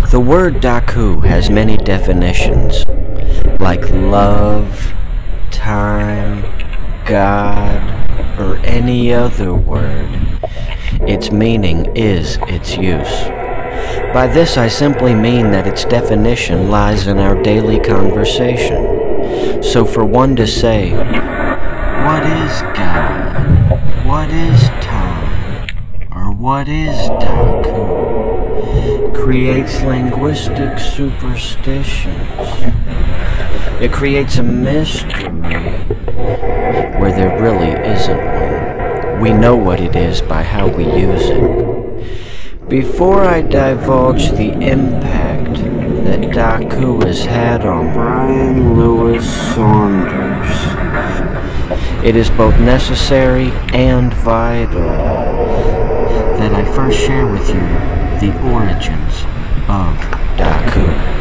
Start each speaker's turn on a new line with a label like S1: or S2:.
S1: The word Daku has many definitions, like love, time, God, or any other word. Its meaning is its use. By this I simply mean that its definition lies in our daily conversation. So for one to say, what is God? What is time? Or what is Daku? Creates linguistic superstitions. It creates a mystery where there really isn't one. We know what it is by how we use it. Before I divulge the impact that Daku has had on Bryan Lewis Saunders, it is both necessary and vital that I first share with you the origins of Daku.